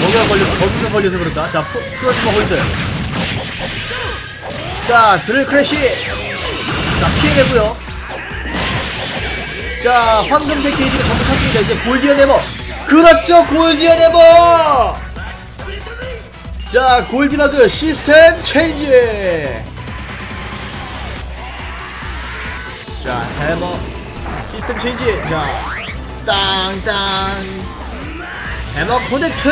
거기가 걸려서 그런가? 자, 풀어주마 홀드. 자, 드릴 크래쉬. 자, 피해내고요. 자, 황금색 게이지가 전부 찼습니다. 이제 골디언 해머. 그렇죠, 골디언 해머. 자, 골디바그 시스템 체인지. 자, 해머 시스템 체인지. 자, 땅땅 해머 코넥트.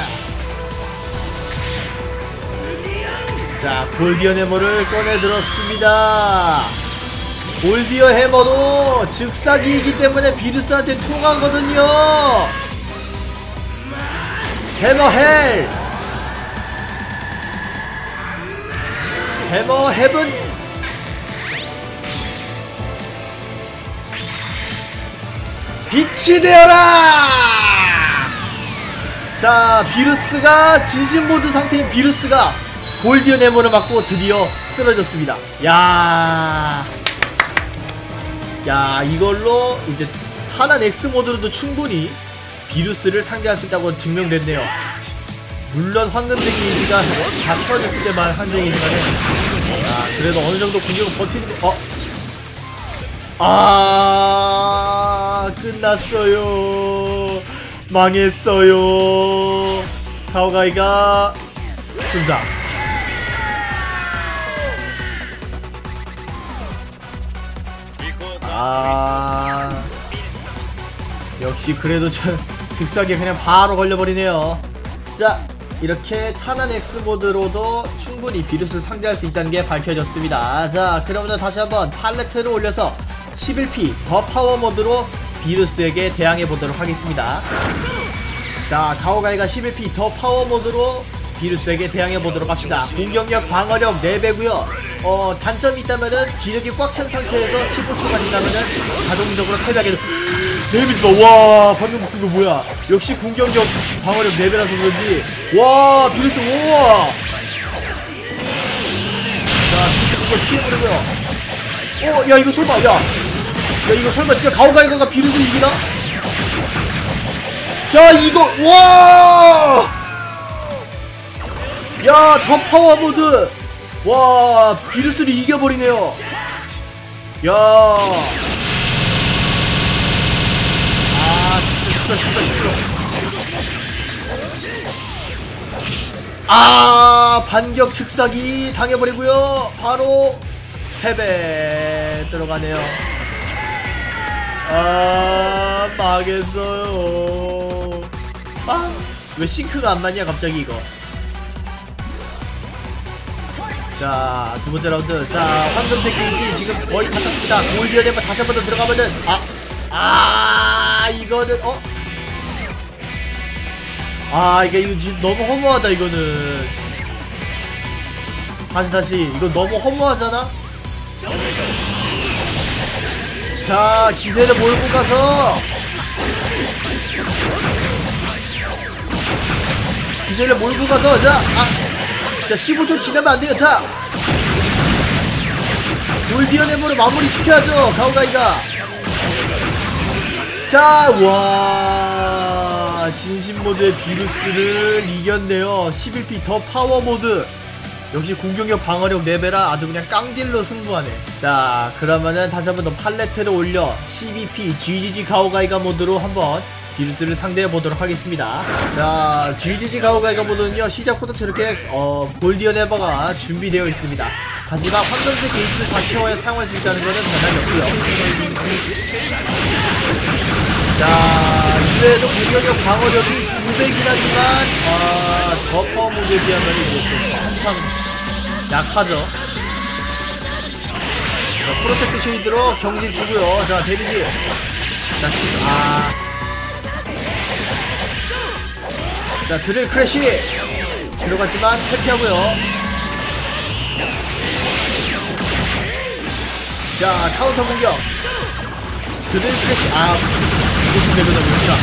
자, 골디언 해머를 꺼내 들었습니다. 골디언 해머도 즉사기이기 때문에 비루스한테 통하거든요. 해머 헬, 해머 헤븐. 빛이 되어라! 자, 비루스가 진심모드 상태인 비루스가 골디언 해머를 맞고 드디어 쓰러졌습니다. 야, 이걸로 이제 타난 X 모드로도 충분히 비루스를 상대할 수 있다고 증명됐네요. 물론 황금색 게이지가 다 채워졌을 때만 한정이지만은, 그래도 어느 정도 공격을 버티는 거. 끝났어요. 망했어요. 가오가이가 순사. 역시 그래도 즉사기에 그냥 바로 걸려버리네요. 자, 이렇게 타난 X 모드로도 충분히 비루스를 상대할 수 있다는 게 밝혀졌습니다. 자, 그러면 다시 한번 팔레트를 올려서 11P 더 파워 모드로 비루스에게 대항해 보도록 하겠습니다. 자, 가오가이가 11P 더 파워 모드로 비루스에게 대항해 보도록 합시다. 공격력, 방어력 4배고요. 단점이 있다면은 기력이 꽉 찬 상태에서 15초가 지나면은 자동적으로 패배하게. 데미지 봐. 와, 방금 그거 뭐야? 역시 공격력, 방어력 4배라서 그런지. 와, 비루스. 우와. 자, 비루스 그걸 피해버리고요. 야, 이거 설마, 야, 이거 설마 진짜 가오가이가가 비루스를 이기나? 자, 이거, 와! 야, 더 파워 모드! 와, 비루스를 이겨버리네요. 야. 진짜. 반격 즉사기 당해버리고요. 바로 패배 들어가네요. 망했어요. 왜 싱크가 안 맞냐 갑자기 이거. 자, 두번째 라운드. 자, 황금색 게이지 지금 거의 다 찼습니다. 골디언 해머 다시 한 번 더 들어가면은 이거는 이거 지금 너무 허무하다. 이거는 다시 이거 너무 허무하잖아. 자, 기세를 몰고 가서 자, 15초 지나면 안 돼요. 자, 골디언 해머를 마무리 시켜야죠, 가오가이가. 자, 와, 진심 모드의 비루스를 이겼네요. 11P 더 파워 모드. 역시 공격력, 방어력 4배라 아주 그냥 깡딜로 승부하네. 자, 그러면은 다시 한번 더 팔레트를 올려 12P GGG 가오가이가 모드로 한번 비루스를 상대해 보도록 하겠습니다. 자, GGG 가오가이가 모드는요, 시작부터 저렇게 골디언 해머가 준비되어 있습니다. 하지만 황금색 게이지를 다 채워야 사용할 수 있다는 것은 변함이 없고요. 자, 이외에도 공격력, 방어력이 200이긴 하지만 더 파워 모드에 비하면 이제 한참 약하죠. 자, 프로텍트 쉐이드로 경직 주고요. 자, 데미지. 자, 자, 드릴 크래쉬 들어갔지만 회피하고요. 자, 카운터 공격. 드릴 크래쉬. 이것도 되거든요.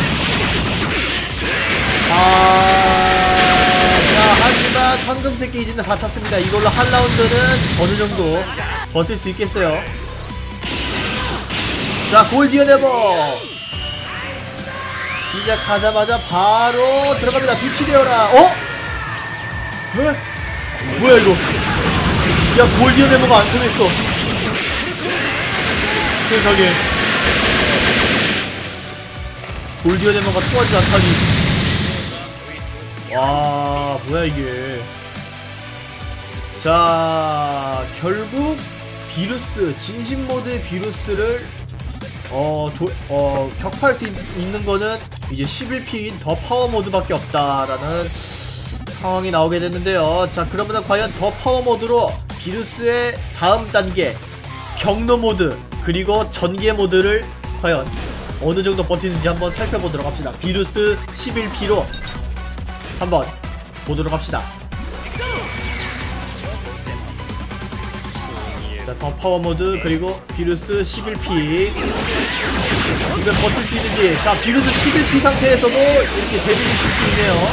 자, 하지만 황금색 게이지는 다 찼습니다. 이걸로 한 라운드는 어느정도 버틸 수 있겠어요. 자, 골디언 해머 시작하자마자 바로 들어갑니다. 빛이 되어라. 어? 왜? 뭐야 이거? 야, 골디언 해머가 안 통했어. 세상에. 골디언 해머가 통하지 않다니. 와, 뭐야 이게. 자, 결국 비루스, 진심 모드의 비루스를 격파할 수 있는 거는 이제 11P인 더 파워 모드밖에 없다라는 상황이 나오게 됐는데요. 자, 그러면 과연 더 파워 모드로 비루스의 다음 단계 경로 모드 그리고 전개 모드를 과연 어느 정도 버티는지 한번 살펴보도록 합시다. 비루스 11P로 한번 보도록 합시다. 자, 더 파워 모드 그리고 비루스 11P 이걸 버틸 수 있는지. 자, 비루스 11P 상태에서도 이렇게 데미지를 줄 수 있네요.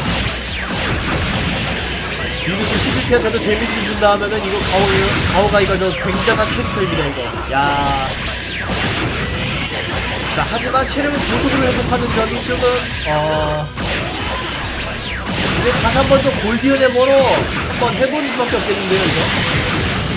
비루스 11P한테도 데미지를 준다 하면은 이거 가오가이가 저 굉장한 캐릭터입니다 이거. 야. 자, 하지만 체력을 고속으로 회복하는 점이 조금 이제 다시 한 번 더 골디언 해머로 한번 해보는 수밖에 없겠는데요 이거.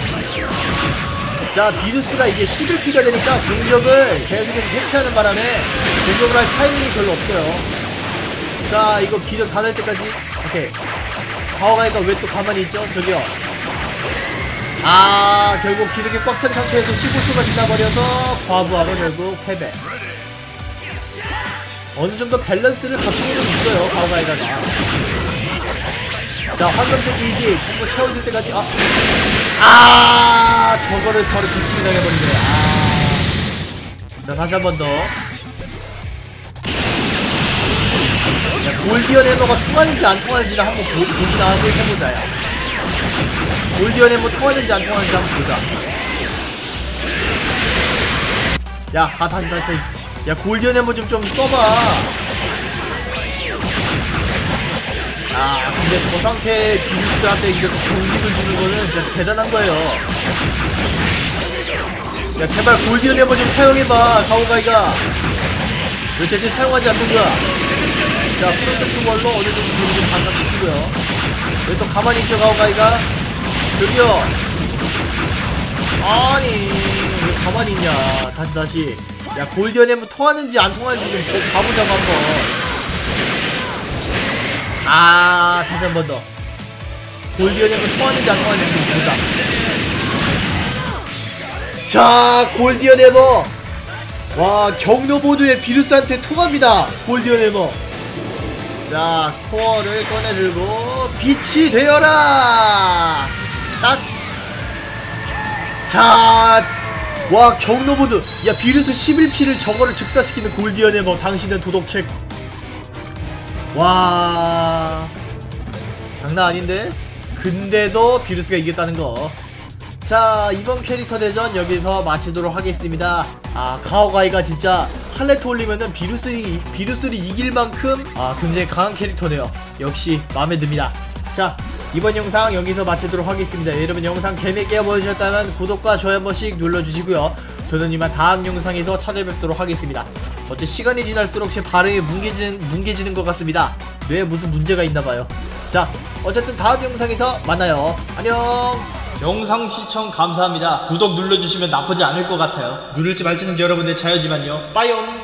자, 비루스가 이게 11P가 되니까 공격을 계속해서 회피하는 바람에 공격을 할 타이밍이 별로 없어요. 자, 이거 기력 다 될 때까지. 오케이. 가오가이가 왜 또 가만히 있죠? 저기요. 아, 결국 기력이 꽉 찬 상태에서 15초가 지나버려서 과부하로 결국 패배. 어느정도 밸런스를 갖추고는 있어요 가오가이가. 자, 황금색 게이지 전부 채워질 때까지. 저거를 바로 뒤치기 당해버리네. 자, 다시 한 번 더. 야, 골디언 해머가 통하는지 안 통하는지는 한번 보기나 하고 해보자. 야, 골디언 해머 통하는지 안 통하는지 한번 보자. 야, 다시. 야, 골디언 해머 좀 써봐. 근데 저 상태의 비루스한테 이렇게 공식을 주는 거는 진짜 대단한 거예요. 야, 제발 골디언 해머 좀 사용해봐 가오가이가. 왜 대체 사용하지 않는 거야? 자, 프로젝트 걸로 어느 정도 좀 반갑시키고요. 왜 또 가만히 있죠 가오가이가? 저기요. 아니, 왜 가만히 있냐. 다시. 야, 골디언 해머 통하는지 안 통하는지 좀 가보자고 한번. 다시 한 번 더. 골디언 해머 통하는지 안 통하는지 좀 보자. 자, 골디언 해머. 와, 경로모드의 비루스한테 통합니다 골디언 해머. 자, 코어를 꺼내들고 빛이 되어라. 딱. 자, 와, 경로모드. 야, 비루스 11P를 저거를 즉사시키는 골디언 해머. 당신은 도덕책. 와, 장난 아닌데? 근데도 비루스가 이겼다는 거. 자, 이번 캐릭터 대전 여기서 마치도록 하겠습니다. 가오가이가 진짜 할레트 올리면은 비루스를 이길 만큼 굉장히 강한 캐릭터네요. 역시 마음에 듭니다. 자, 이번 영상 여기서 마치도록 하겠습니다. 여러분 영상 재밌게 보여주셨다면 구독과 좋아요 한 번씩 눌러주시고요. 저는 이만 다음 영상에서 찾아뵙도록 하겠습니다. 어째 시간이 지날수록 제 발음이 뭉개지는 것 같습니다. 뇌에 무슨 문제가 있나봐요. 자, 어쨌든 다음 영상에서 만나요. 안녕. 영상 시청 감사합니다. 구독 눌러주시면 나쁘지 않을 것 같아요. 누를지 말지는 여러분의 자유지만요. 빠이옴.